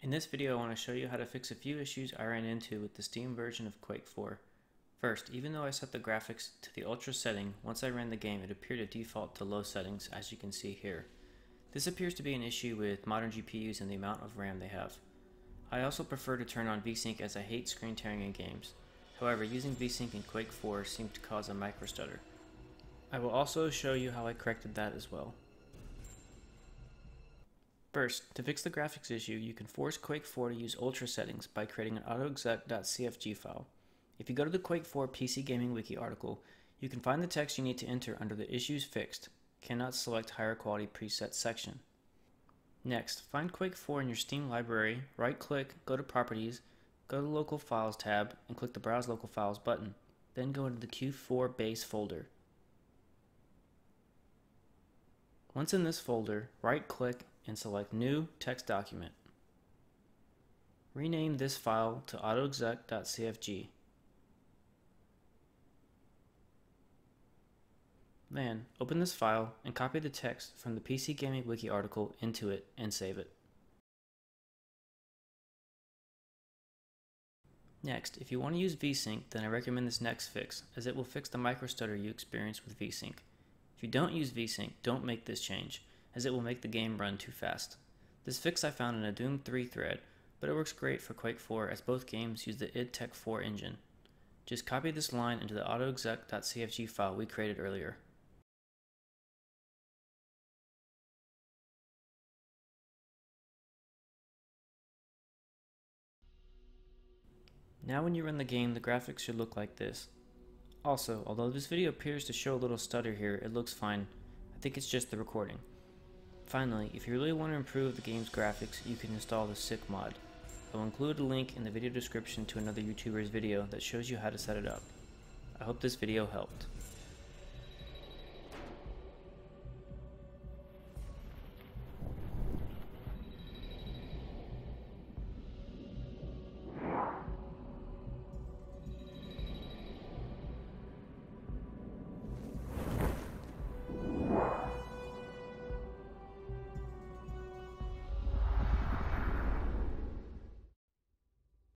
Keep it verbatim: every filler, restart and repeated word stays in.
In this video, I want to show you how to fix a few issues I ran into with the Steam version of Quake four. First, even though I set the graphics to the ultra setting, once I ran the game it appeared to default to low settings, as you can see here. This appears to be an issue with modern G P Us and the amount of RAM they have. I also prefer to turn on VSync as I hate screen tearing in games. However, using VSync in Quake four seemed to cause a micro stutter. I will also show you how I corrected that as well. First, to fix the graphics issue, you can force Quake four to use ultra settings by creating an autoexec.cfg file. If you go to the Quake four P C Gaming Wiki article, you can find the text you need to enter under the Issues Fixed, Cannot Select Higher Quality Presets section. Next, find Quake four in your Steam library, right-click, go to Properties, go to the Local Files tab, and click the Browse Local Files button. Then go into the Q four Base folder. Once in this folder, right-click and select New Text Document. Rename this file to autoexec.cfg. Then, open this file and copy the text from the P C Gaming Wiki article into it and save it. Next, if you want to use VSync, then I recommend this next fix, as it will fix the micro stutter you experience with VSync. If you don't use VSync, don't make this change, as it will make the game run too fast. This fix I found in a Doom three thread, but it works great for Quake four as both games use the id Tech four engine. Just copy this line into the autoexec.cfg file we created earlier. Now when you run the game, the graphics should look like this. Also, although this video appears to show a little stutter here, it looks fine. I think it's just the recording. Finally, if you really want to improve the game's graphics, you can install the S I C mod. I will include a link in the video description to another YouTuber's video that shows you how to set it up. I hope this video helped.